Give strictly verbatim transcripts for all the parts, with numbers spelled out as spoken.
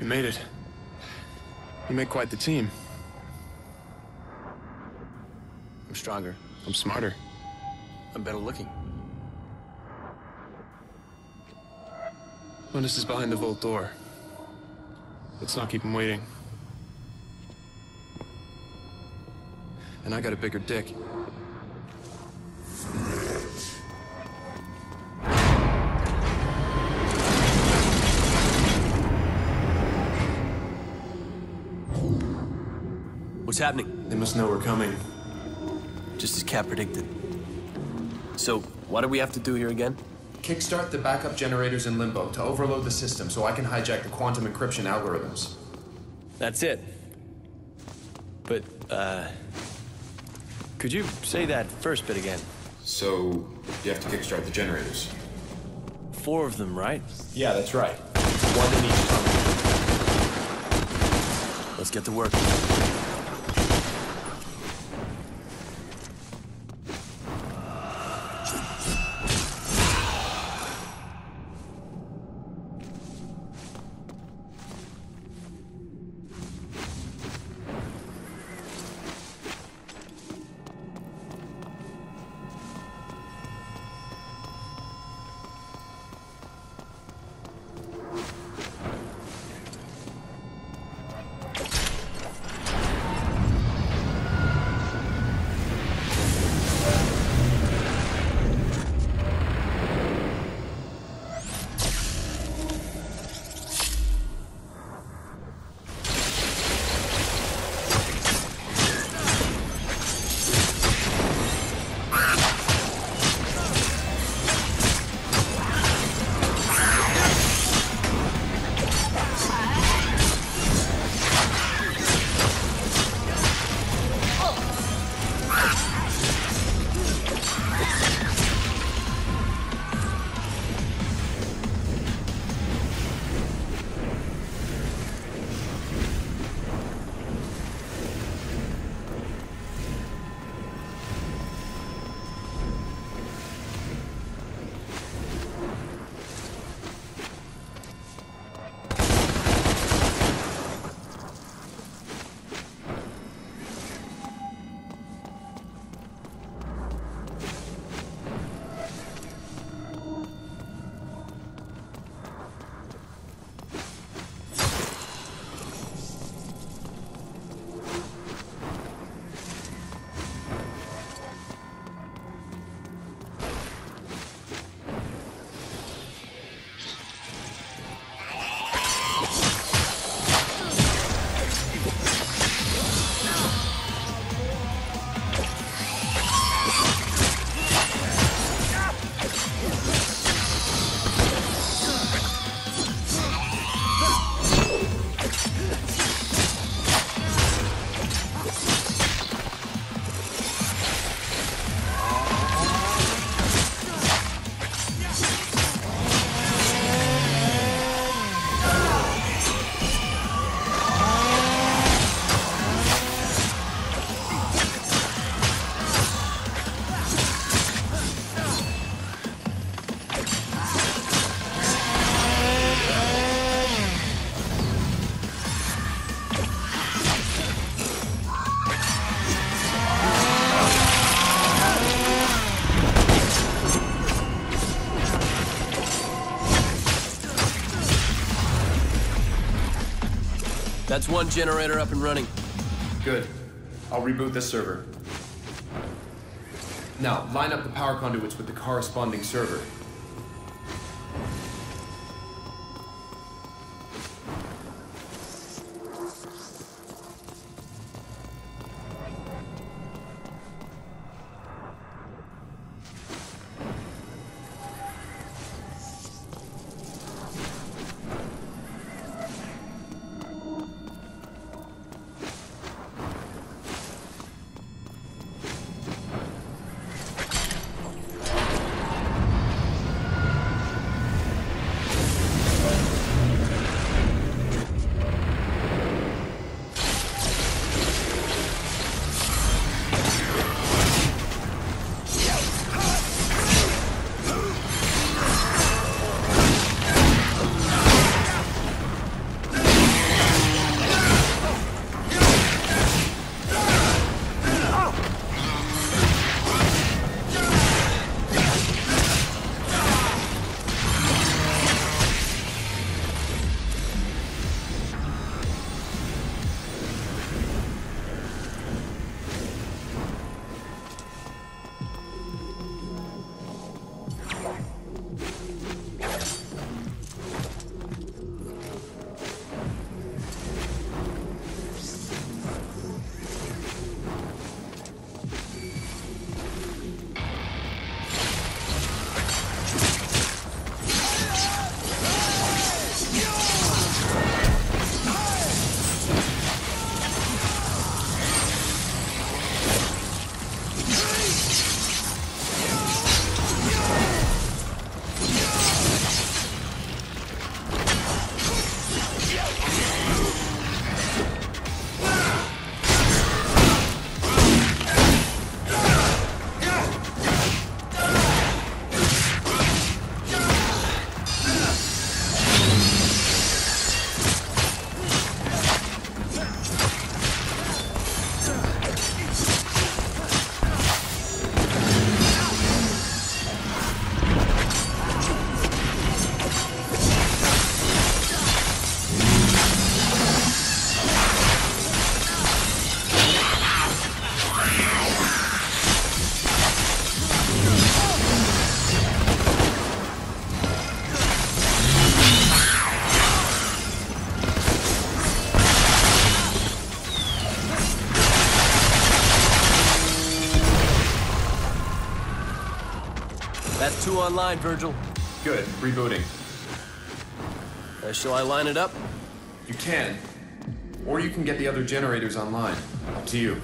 made it. You make quite the team. I'm stronger. I'm smarter. I'm better looking. Bonus is behind the vault door. Let's not keep him waiting. And I got a bigger dick. What's happening? They must know we're coming. Just as Cap predicted. So, what do we have to do here again? Kickstart the backup generators in Limbo to overload the system so I can hijack the quantum encryption algorithms. That's it. But, uh... could you say that first bit again? So, you have to kickstart the generators. Four of them, right? Yeah, that's right. One in each tunnel. Let's get to work. That's one generator up and running. Good. I'll reboot this server. Now, line up the power conduits with the corresponding server. Two online, Virgil. Good. Rebooting. Uh, shall I line it up? You can. Or you can get the other generators online. Up to you.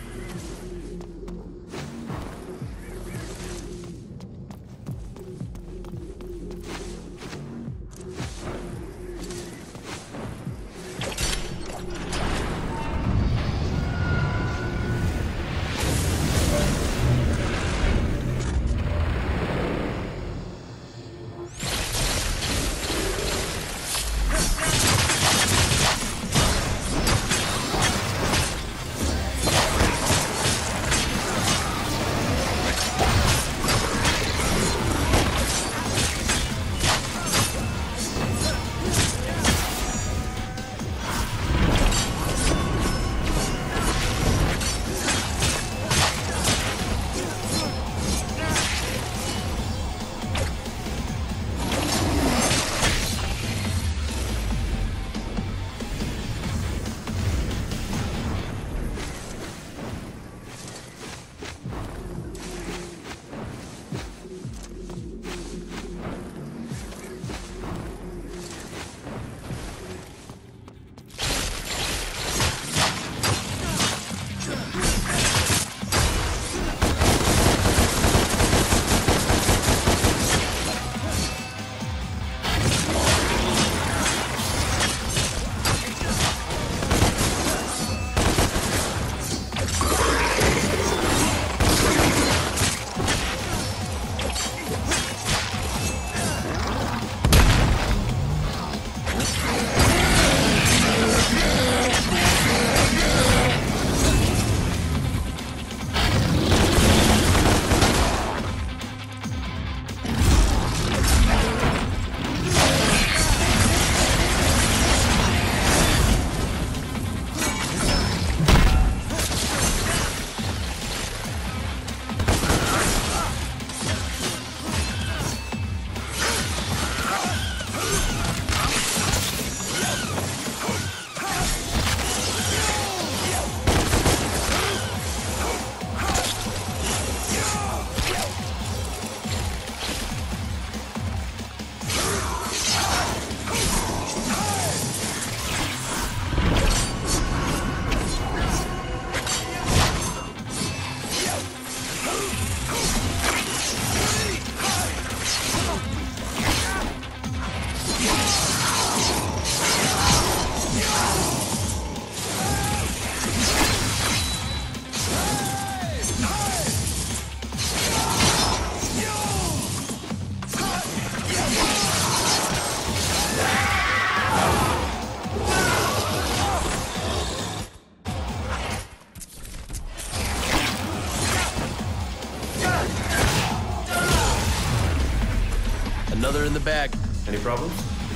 Another in the bag. Any problems?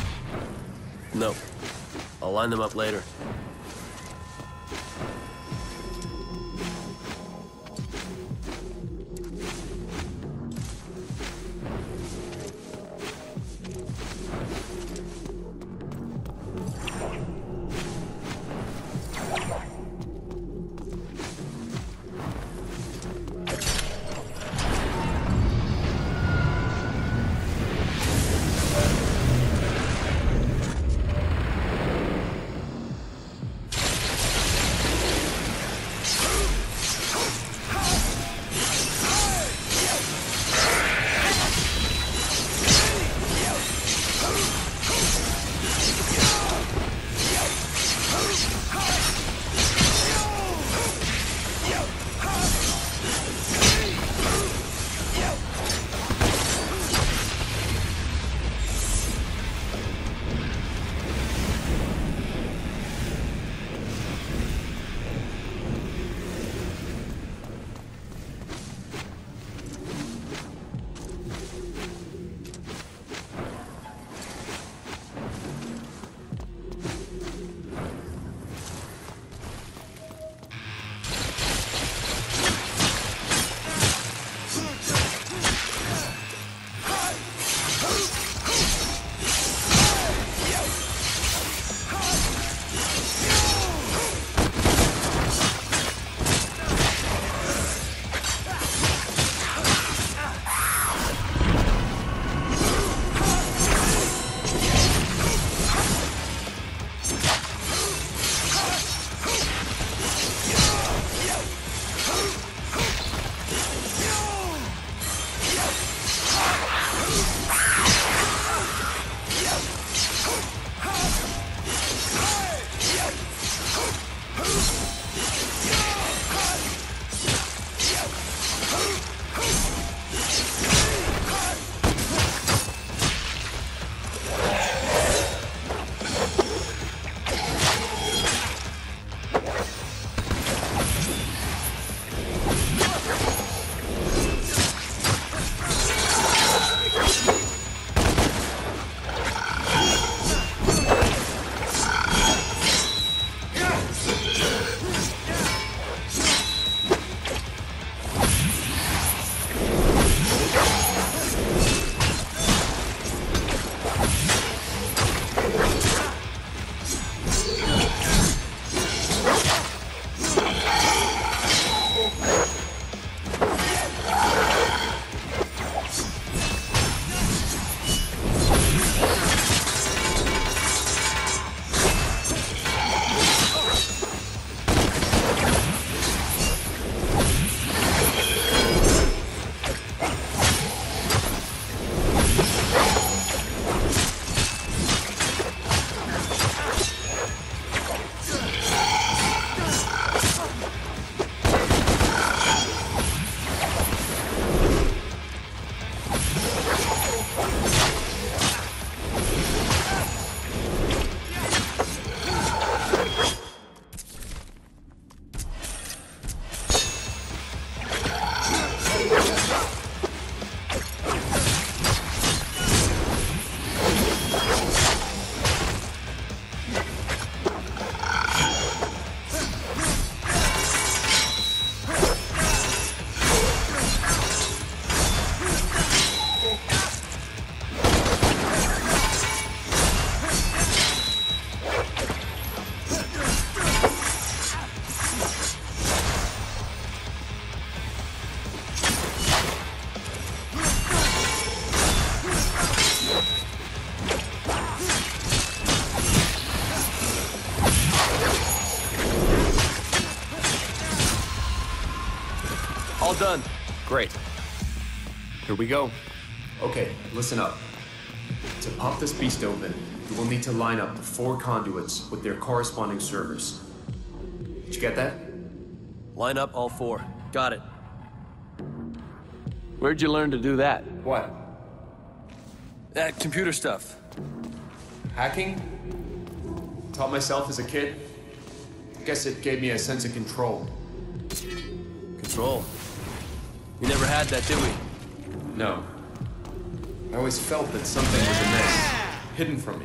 No. I'll line them up later. done. Great. Here we go. Okay, listen up. To pop this beast open, you will need to line up the four conduits with their corresponding servers. Did you get that? Line up all four. Got it. Where'd you learn to do that? What? That computer stuff. Hacking? Taught myself as a kid. Guess it gave me a sense of control. Control. We never had that, did we? No. I always felt that something was amiss, hidden from me.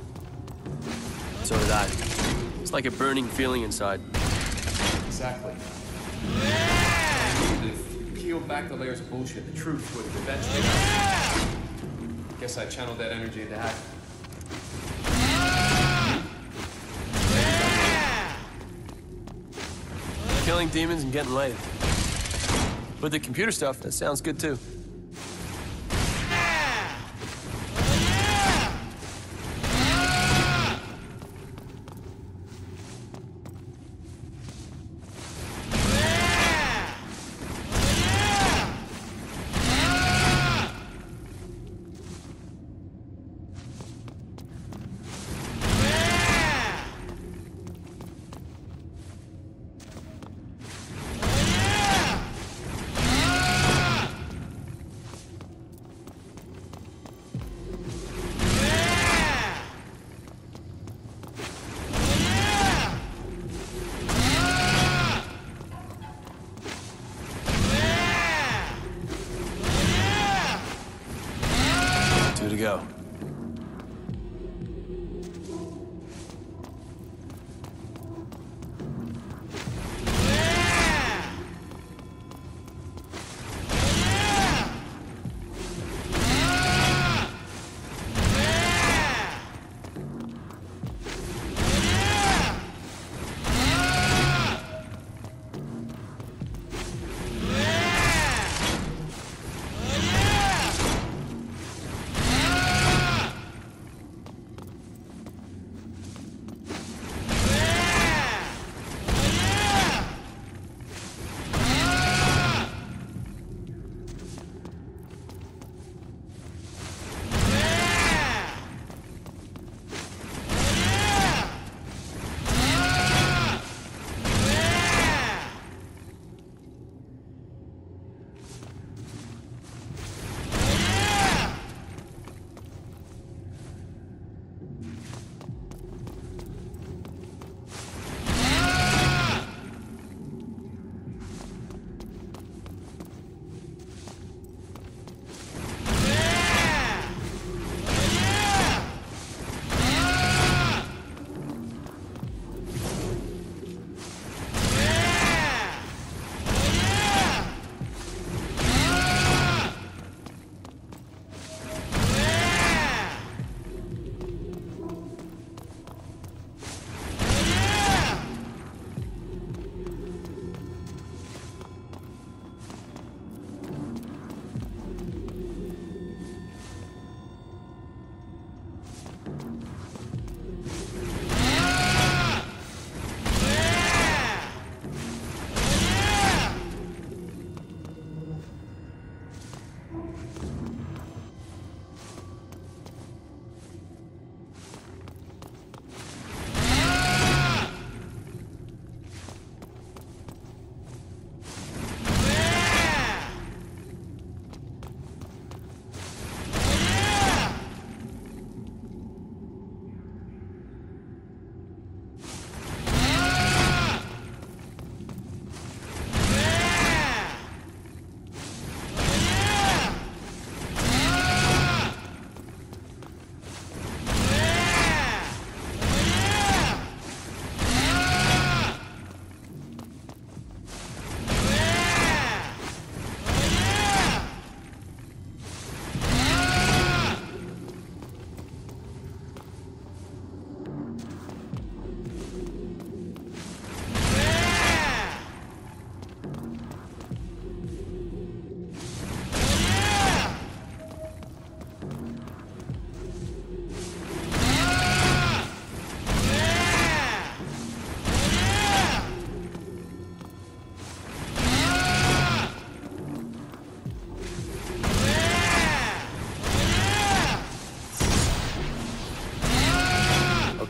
So did I. It's like a burning feeling inside. Exactly. If you peel back the layers of bullshit, the truth would eventually happen. Guess I channeled that energy into hack. Killing demons and getting laid. But the computer stuff, that sounds good too. Two to go.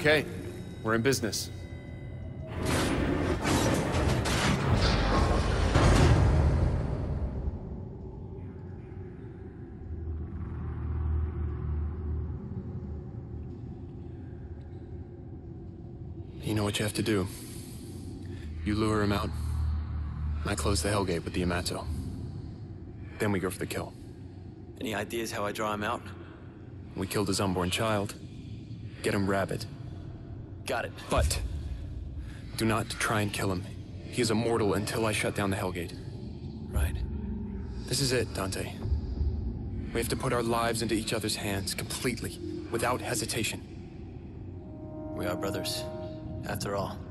Okay, we're in business. You know what you have to do. You lure him out, and I close the Hellgate with the Yamato. Then we go for the kill. Any ideas how I draw him out? We killed his unborn child. Get him rabid. Got it. But do not try and kill him. He is immortal until I shut down the Hellgate. Right. This is it, Dante. We have to put our lives into each other's hands completely, without hesitation. We are brothers, after all.